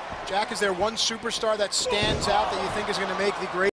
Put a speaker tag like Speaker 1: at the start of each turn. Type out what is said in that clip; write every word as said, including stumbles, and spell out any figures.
Speaker 1: Jack, is there one superstar that stands out that you think is going to make the great